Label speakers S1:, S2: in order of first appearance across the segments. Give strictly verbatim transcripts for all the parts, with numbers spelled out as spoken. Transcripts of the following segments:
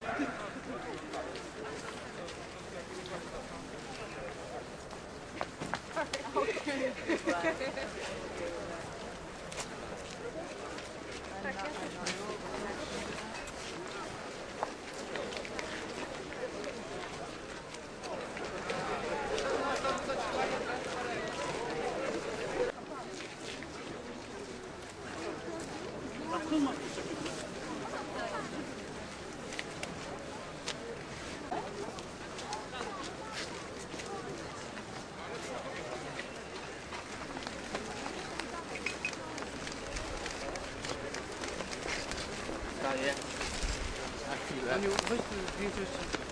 S1: Daję. Na chwilę.
S2: Aniu, weź tu zdjęcie jeszcze.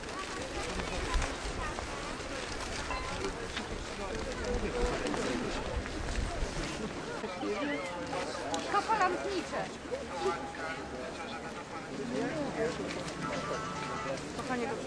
S3: Kopa lotnicze. Kochanie, go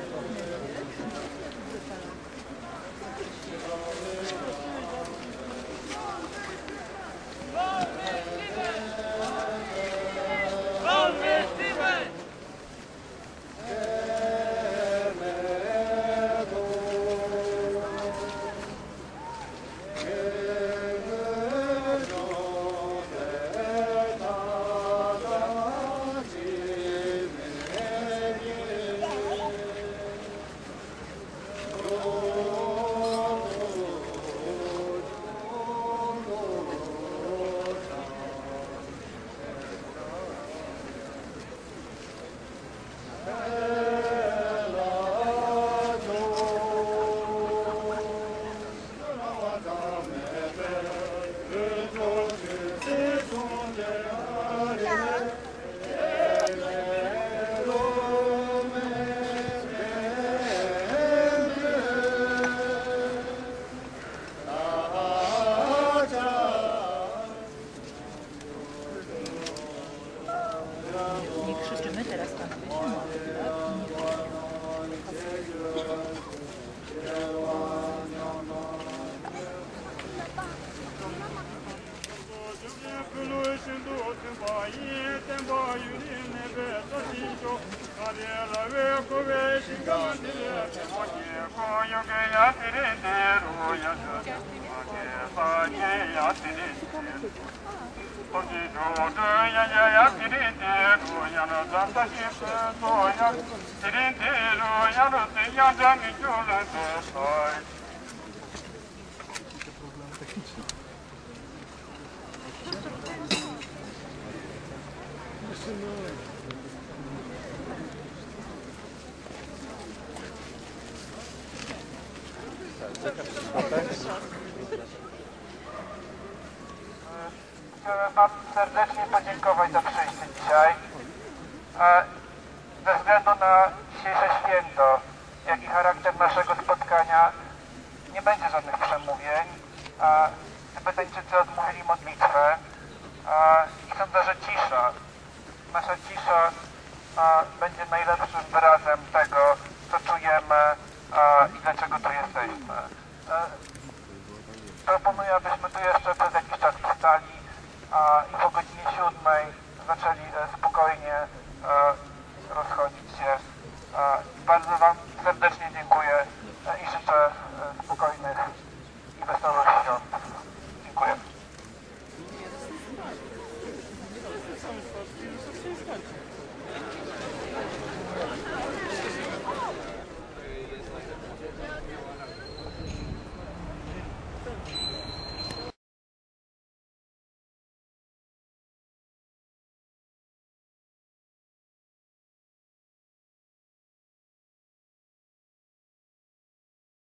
S4: krzyczymy teraz panowie się
S5: Chciałem Wam serdecznie podziękować za przyjście dzisiaj. Ze względu na dzisiejsze święto, jak i charakter naszego spotkania, nie będzie żadnych przemówień. Tybetańczycy odmówili modlitwę i sądzę, że cisza, nasza cisza będzie najlepszym wyrazem tego, co czujemy i dlaczego tu jesteśmy. Proponuję, abyśmy tu jeszcze przez jakiś czas wstali i po godzinie siódmej zaczęli spokojnie